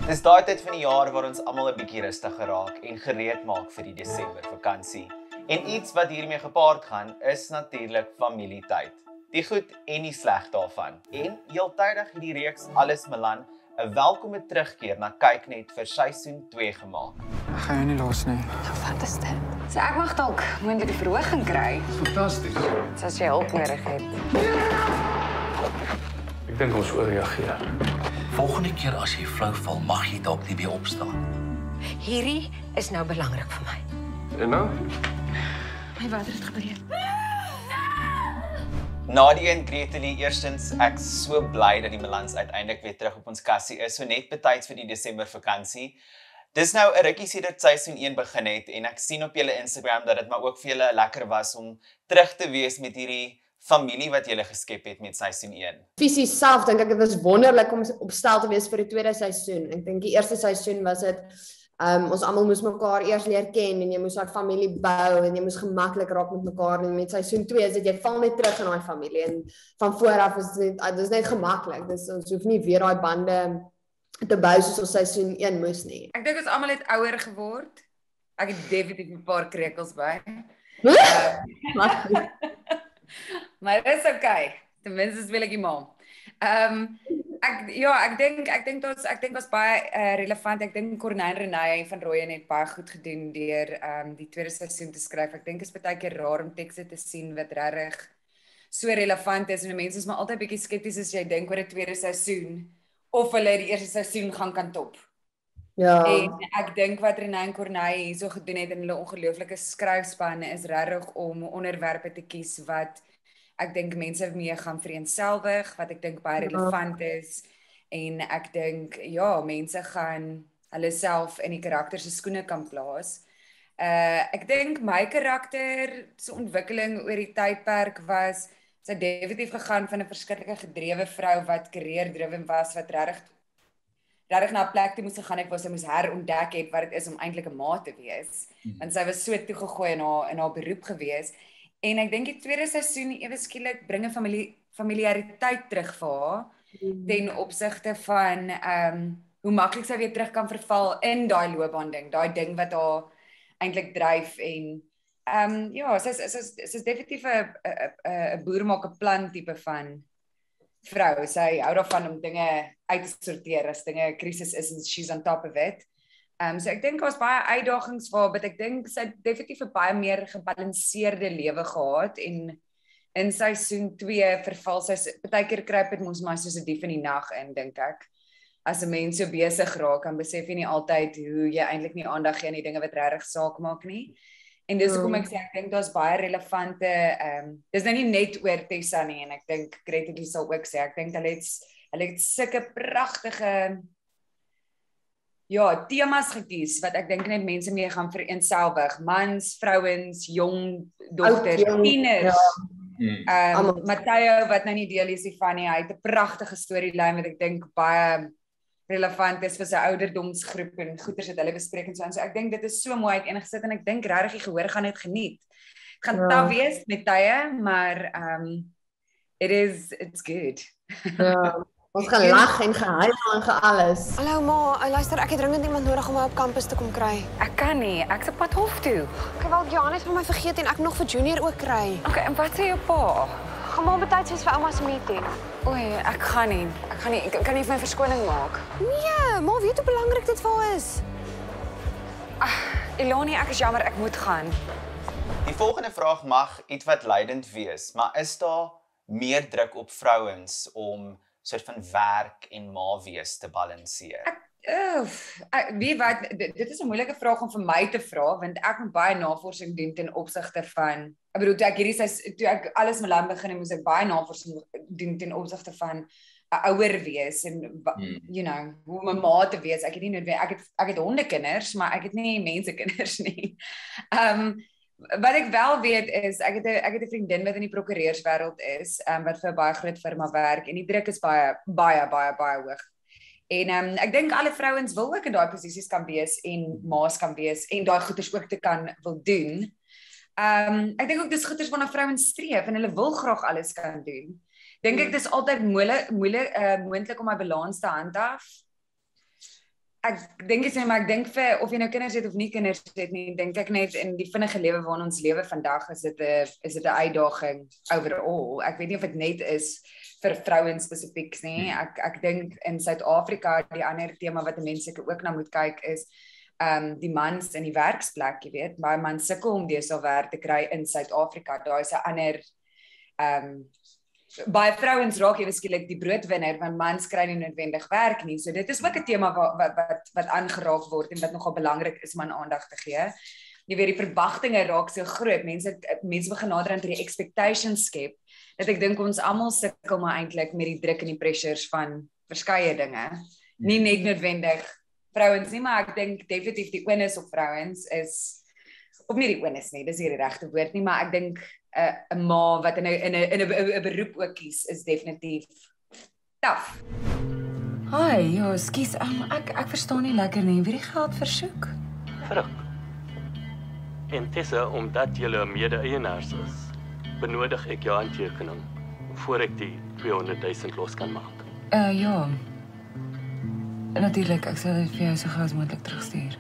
Dis daai tyd van die jaar waar ons almal 'n bietjie rustiger raak en gereed maak vir die Desember vakansie. En iets wat hiermee gepaard gaan, is natuurlik familietyd. Die goed en die sleg daarvan. En heeltydig het die reeks Alles Milan 'n welkome terugkeer na Kyknet vir seisoen 2 gemaak. Ek gaan jou nie los nie. Wat is dit? So ek mag dalk moontlik 'n verhoging kry. Fantasties. As jy hulp nodig het. Ek dink ons oorreageer. Volgende keer as jy flou val, mag jy dalk nie weer opstaan. Hierdie is nou belangrik vir my. En nou? My vader het gebreek. Nadia en Gretelie, eerstens, ek so bly dat die Milans uiteindelik weer terug op ons kassie is, so net betyds vir die Desember vakansie. Dis nou 'n rukkie sedert seisoen 1 begin het en ek sien op julle Instagram dat dit maar ook vir julle lekker was om terug te wees met hierdie familie wat julle geskep het met seisoen 1. Fisies self dink ek dit was wonderlik om op stel te wees vir die tweede seisoen. Ek dink die eerste seisoen was dit ons almal moes mekaar eers leer ken en jy moes daai familie bou en jy moes gemaklik raak met mekaar en met seisoen 2 is dit jy val net terug in daai familie en van voor af is dit net gemaklik. Dis ons hoef nie weer daai bande te bou soos ons seisoen 1 moes nie. Ek dink ons almal het ouer geword. Ek het definitief 'n paar krekels by. Maar dit is okay. Ten minste speel ek die ma. Ek dink was baie relevant. Ek dink Corneille Renée van Rooyen het baie goed gedoen deur die tweede seisoen te skryf. Ek dink is baie keer raar om tekste te sien wat regtig so relevant is en mense is maar altyd bietjie skepties as jy dink oor 'n tweede seisoen of hulle die eerste seisoen gaan kan top. Ja. En ek dink wat Renée en Corneille hierso gedoen het in hulle ongelooflike skryfspanne is regtig om onderwerpe te kies wat ek dink mense mee gaan vereenselwig, wat ek dink baie relevant is en ek dink mense gaan hulle self in die karakter se skoene kan plaas. Ek dink my karakter se ontwikkeling oor die tydperk was sy definitief gegaan van 'n verskriklike gedrewe vrou wat career-driven was wat regtig na 'n plek toe moes gegaan het waar sy moes herontdek het wat dit is om eintlik 'n ma te wees. Want sy was so toegegooi in haar beroep gewees. En ek dink die tweede seisoen ewe skielik bring 'n familiariteit terug vir haar ten opsigte van hoe maklik sy weer terug kan verval in daai loopbaan ding, daai ding wat haar eintlik dryf en sy's definitief 'n boer maak 'n plan tipe van vrou. Sy hou daarvan om dinge uit te sorteer as dinge 'n krisis is en she's on top of it. So ek dink daar's baie uitdagings vir haar, maar ek dink sy het definitief 'n baie meer gebalanseerde lewe gehad en in seisoen 2 verval sy baie keer kruip dit mos maar soos 'n dief in die nag in, dink ek. As 'n mens so besig raak, dan besef jy nie altyd hoe jy eintlik nie aandag gee aan die dinge wat regtig saak maak nie. En dis hoekom ek sê ek dink daar's baie relevante dis nou nie net oor Tessa nie en ek dink Gretelie sal ook sê ek dink hulle het sulke pragtige temas gekies wat ek dink net mense mee gaan vereenselwig. Mans, vrouens, jong dogters, tieners. Matteo wat nou nie deel is van nie, hy het 'n pragtige storielyn wat ek dink baie relevant is vir sy ouderdomsgroep en goeters wat hulle bespreek en so. So ek dink dit is so mooi uiteengesit en ek dink regtig die gehoor gaan dit geniet. Dit gaan taaf wees met tye, maar it's good. Ja. Ons gaan lag en gehuil en alles. Hallo ma, luister, ek het dringend iemand nodig om my op kampus te kom kry. Ek kan nie, ek's op pad hof toe. Okay, wel Johannes van my vergeet en ek nog vir Junior ook kry. Okay, en wat sê jou pa? Gaan maar betyds wees vir ouma se meeting. Oei, ek gaan nie. Ek kan nie vir my verskoning maak. Nee, maar weet hoe belangrik dit vir haar is. Eloni, ek is jammer, ek moet gaan. Die volgende vraag mag iets wat leidend wees, maar is daar meer druk op vrouens om soort van werk en ma wees te balanseer? Wie wat, dit is 'n moeilike vraag om vir my te vra, want ek moet baie navorsing doen ten opsigte van, ek bedoel, toe ek Alles Milan begin het, moes ek baie navorsing doen ten opsigte van 'n ouer wees en hoe om 'n ma te wees. Ek het nie noodwendig, ek het hondekinders, maar ek het nie mensekinders nie. Wat ek wel weet is, ek het 'n vriendin wat in die prokureurswêreld is, wat vir 'n baie groot firma werk en die druk is baie hoog. En ek dink alle vrouens wil ook in daai posisies kan wees en ma's kan wees en daai goeders ook te kan wil doen. Ek dink ook dis goeders waarna vrouens streef en hulle wil graag alles kan doen. Dink ek dis altyd moontlik om 'n balans te handhaaf. Ek dink dit maar ek dink vir of jy nou kinders het of nie kinders het nie, dink ek net in die vinnige lewe waarin ons lewe vandag is dit 'n uitdaging overall. Ek weet nie of dit net is vir vrouens spesifiek nie. Ek dink in Suid-Afrika die ander tema wat mense ook na moet kyk is die mans in die werksplek, jy weet, baie mans sukkel om deesdae werk te kry in Suid-Afrika. Daar is 'n ander baie vrouens raak jy skielik die broodwinner want mans kry nie noodwendig werk nie. So dit is ook 'n tema wat aangeraak word en wat nogal belangrik is om aan aandag te gee. Jy weet die verwagtinge raak so groot. Mense begin nader aan die expectations skep. Dat ek dink ons almal sukkel maar eintlik met die druk en die pressures van verskeie dinge. Nie net noodwendig vrouens nie, maar ek dink definitief die onus op vrouens is of nie die onus nie, dis nie die regte woord nie, maar ek dink 'n ma wat in 'n beroep ook kies is definitief taaf. Hi, ja, skus, ek verstaan nie lekker nie. Wie die geld versoek? Vrug. En Tessa, omdat julle mede-eienaars is, benodig ek jou handtekening voor ek die 200,000 los kan maak. Ja. Natuurlik, ek sal dit vir jou so gou as moontlik terugstuur.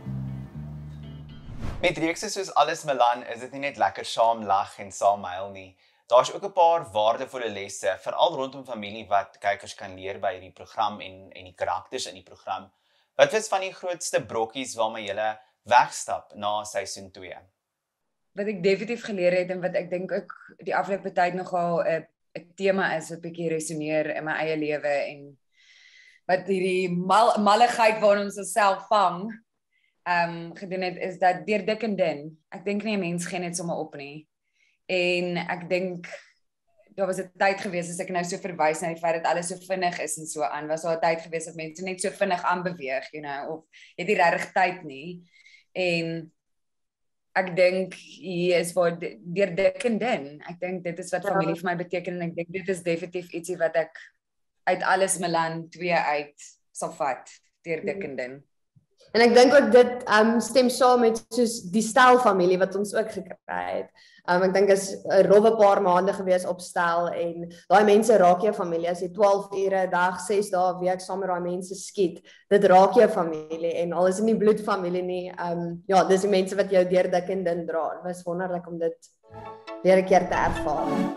Met reekse soos Alles Milan is dit nie net lekker saam lag en saam huil nie. Daar's ook 'n paar waardevolle lesse, veral rondom familie wat kykers kan leer by hierdie program en die karakters in die program. Wat was van die grootste brokkies waarmee jy wegstap na seisoen 2? Wat ek definitief geleer het en wat ek dink ook die afgelope tyd nogal 'n tema is wat bietjie resoneer in my eie lewe en wat hierdie malligheid waarin ons osself vang gedoen het, is dat deur dik en dun. Ek dink nie 'n mens gee net sommer op nie. En ek dink daar was 'n tyd gewees as ek nou so verwys na die feit dat alles so vinnig is en so aan, was daar 'n tyd gewees dat mense net so vinnig aanbeweeg, of jy het nie regtig tyd nie. En ek dink hier is waar deur dik en dun. Ek dink dit is wat familie vir my beteken en ek dink dit is definitief ietsie wat ek uit Alles Milan 2 uit sal vat, deur dik en dun. En ek dink ook dit stem saam met soos die stelfamilie wat ons ook gekry het. Ek dink is 'n rowwe paar maande gewees op stel en daai mense raak jou familie. As jy 12 ure 'n dag, 6 dae 'n week saam met daai mense skiet, dit raak jou familie en al is dit nie bloedfamilie nie. Ja, dis die mense wat jou deur dik en dun dra. Dit was wonderlik om dit weer 'n keer te ervaar.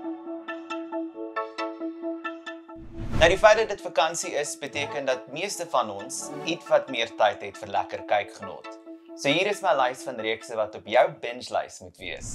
Nou die feit dat dit vakansie is, beteken dat meeste van ons ietwat meer tyd het vir lekker kykgenot. So hier is my lys van reekse wat op jou binge-lys moet wees.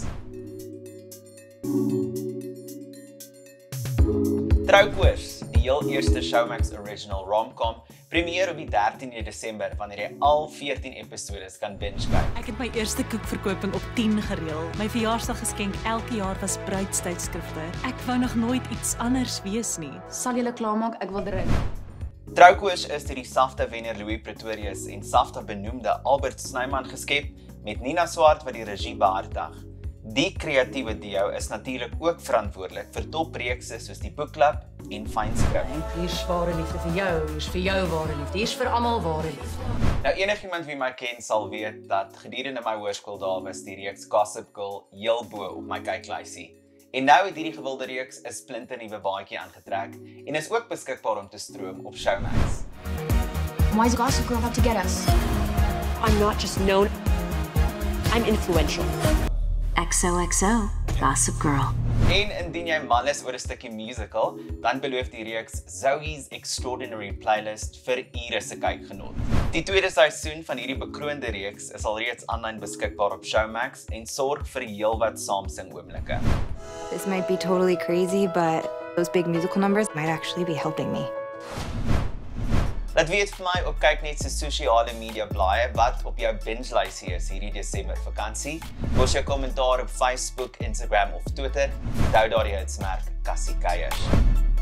Troukoers, die heel eerste Showmax Original Rom-Com, premier op die 13de Desember wanneer jy al 14 episodes kan binge kyk. Ek het my eerste koekverkoping op 10 gereël. My verjaarsdaggeskenk elke jaar was bruidstydskrifte. Ek wou nog nooit iets anders wees nie. Sal julle klaarmaak? Ek wil drink. Troukoers is deur die SAFTA wenner Louis Pretorius en SAFTA benoemde Albert Snyman geskep met Nina Swart wat die regie behartig. Die kreatiewe duo is natuurlik ook verantwoordelik vir topreekse soos die Boek Club en Fyn Skrif. Hier's ware liefde vir jou, hier's vir jou ware liefde, hier's vir almal ware liefde. Nou enigiemand wie my ken sal weet dat gedurende my hoërskooldae was die reeks Gossip Girl heel bo op my kyklysie. En nou het hierdie gewilde reeks 'n splinternuwe baadjie aangetrek en is ook beskikbaar om te stroom op Showmax. Why is Gossip Girl out to get us? I'm not just known, I'm influential. XOXO, Gossip Girl. En indien jy mal is oor 'n stukkie musical, dan beloof die reeks Zoe's Extraordinary Playlist vir ure se kykgenot. Die tweede seisoen van hierdie bekroonde reeks is alreeds aanlyn beskikbaar op Showmax en sorg vir heelwat saamsing oomblikke. This might be totally crazy, but those big musical numbers might actually be helping me. Laat weet vir my op Kyknet se sosiale media blaaie wat op jou binge-lysie is hierdie Desember vakansie. Los jou kommentaar op Facebook, Instagram of Twitter. Onthou daardie hitsmerk Kassie Kuiers.